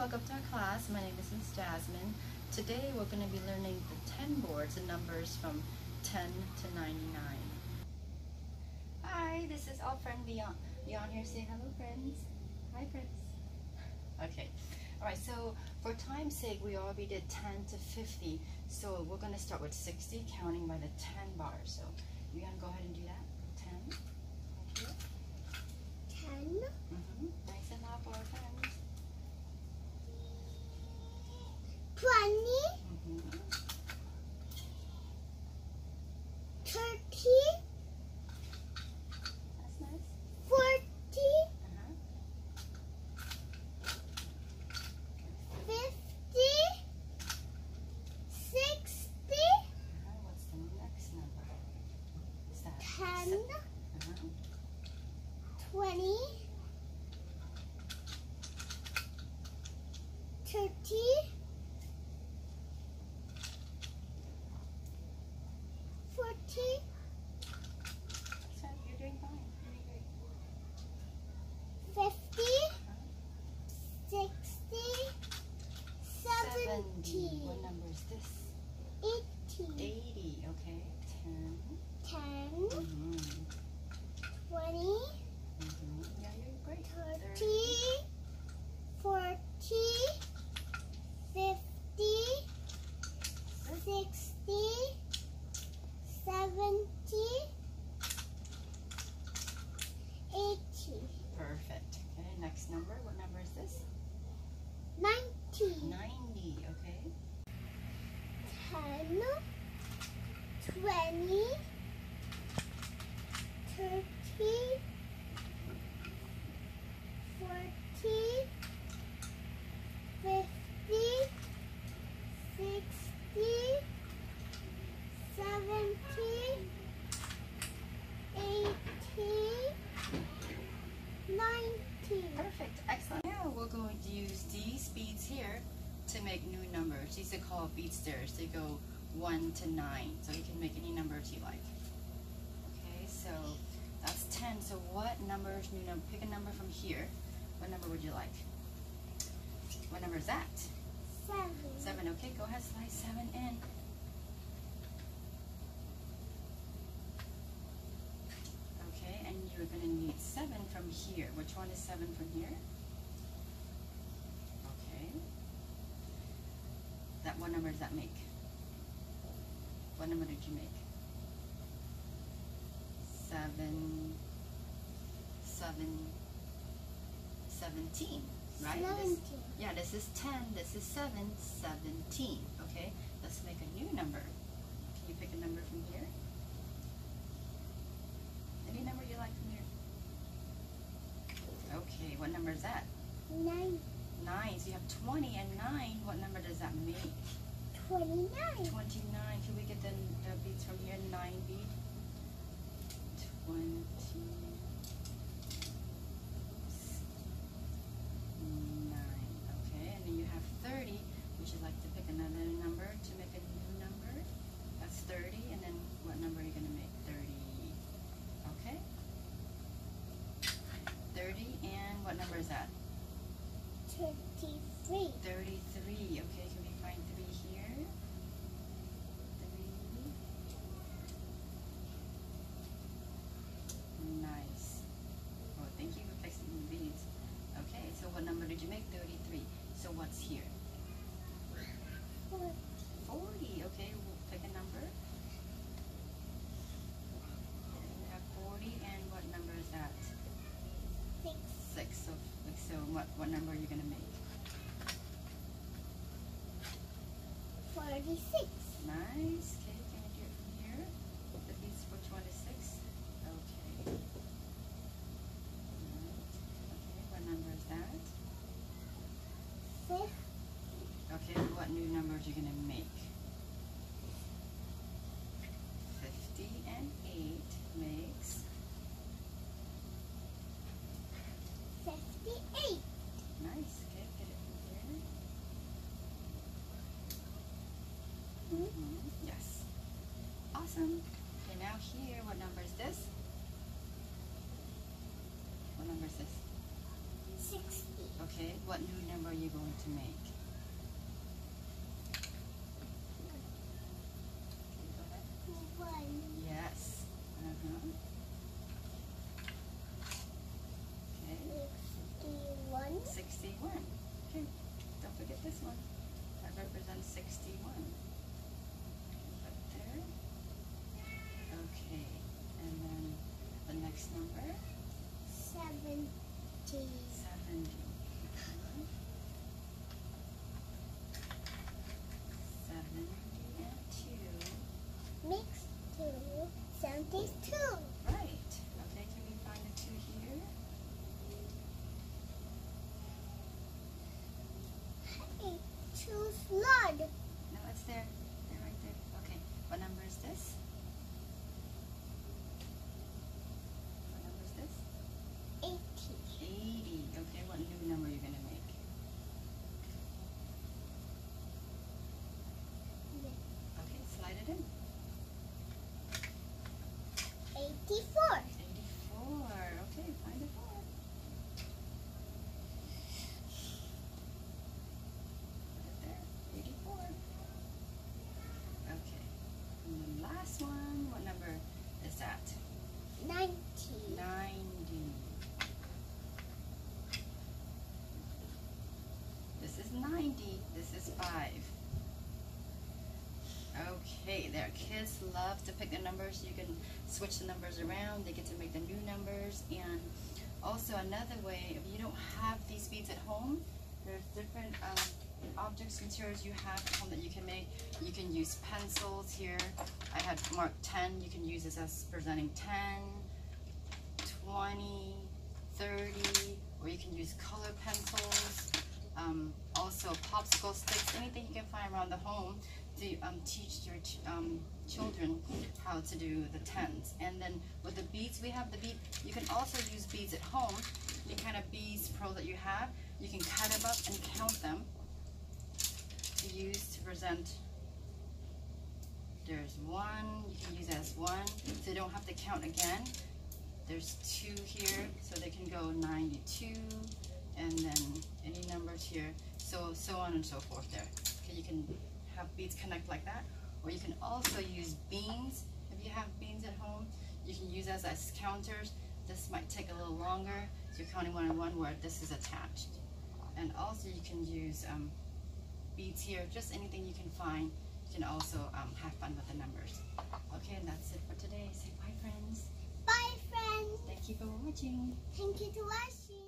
welcome to our class. My name is Ms. Jasmine. Today we're going to be learning the 10 boards and numbers from 10 to 99. Hi, this is our friend Leon. Leon here, say hello friends. Hi friends. Okay, alright, so for time's sake we already did 10 to 50, so we're going to start with 60, counting by the 10 bars. So you want to go ahead and do that? 10. Okay. 10. Nice and loud for our friends. 20. 30. That's nice. 40. 50. 60. What's the next number? Is that 10. 20. 30. 40. So you're doing fine. You're doing great. 50. 60. 70. What number is this? 80. 80. Okay. 10. 10. 20. Yeah, you're great. 30. 40. 50. 60. 70. 80. Perfect. Okay. Next number. What number is this? 90. 90. Okay. 10. 20. 30. 40. 50. 60. 70. 80. 90. Perfect. Excellent. Now we're going to use these beads here to make new numbers. These are called bead stairs. They go 1 to 9. So you can make any numbers you like. Okay, so that's 10. So what numbers, new number, pick a number from here. What number would you like? What number is that? 7. 7. Okay, go ahead, slide 7 in. Okay, and you're going to need 7 from here. Which one is 7 from here? Okay. What number does that make? What number did you make? 17, right? 17. Yeah, this is 10, this is 7, 17. Okay, let's make a new number. Can you pick a number from here? Any number you like from here? Okay, what number is that? 9. 9. So you have 20 and 9. What number does that make? 29. 29. Can we get the beads from here? 9 bead. 29. Okay, and then you have 30. Would you like to pick another number to make a new number? That's 30. And then what number are you going to make? 30. Okay. 30. And what number is that? 33. 33. Okay, can we find 3 here? 3. Nice. Oh, thank you for fixing the beads. Okay, so what number did you make? 33. So what's here? 4. 40. Okay, we'll pick a number. And we have 40, and what number is that? 6. 6. So what number are you going to make? 46. Nice. Okay, can you do it from here? The beads, which one is 6? Okay. Right. Okay, what number is that? 5. Okay, what new numbers are you going to make? 50 and 8 makes 58. nice. Okay, get it from here. Yes. Awesome. Okay, now here, what number is this? What number is this? 60. Okay, what new number are you going to make? Okay, go ahead. 1. Yes. Uh-huh. Okay, 61. 61. Okay, don't forget this one. That represents 61. Up there. Okay, and then the next number, 70. 70. 70 and 2. Mix 2. 72. Right. Okay, can we find the 2 here? Hey, choose blood. No, it's there. They're right there. Okay, what number is this? What number is this? 80. 80. Okay, what new number are you going to make? Okay, slide it in. 84. 84. Okay, find a 4. Put it there. 84. Okay. And the last one, what number is that? 90. 90. This is 90. This is 5. Okay, there. Kids love to pick the numbers. You can switch the numbers around. They get to make the new numbers. And also another way, if you don't have these beads at home, there's different objects, materials you have at home that you can make. You can use pencils here. I had marked 10. You can use this as presenting 10, 20, 30, or you can use color pencils. Also popsicle sticks, anything you can find around the home to teach your children how to do the tens. And then with the beads, we have the bead. You can also use beads at home. Any kind of beads, pearl that you have, you can cut them up and count them to use to present. There's 1, you can use as 1, so you don't have to count again. There's 2 here, so they can go 92, and then any numbers here, so on and so forth there. Okay, you can have beads connect like that, or you can also use beans. If you have beans at home, you can use as counters. This might take a little longer, so you're counting 1 and 1 where this is attached. And also you can use beads here, just anything you can find. You can also have fun with the numbers. Okay, and that's it for today. Say bye, friends. Bye, friends. Thank you for watching. Thank you for watching.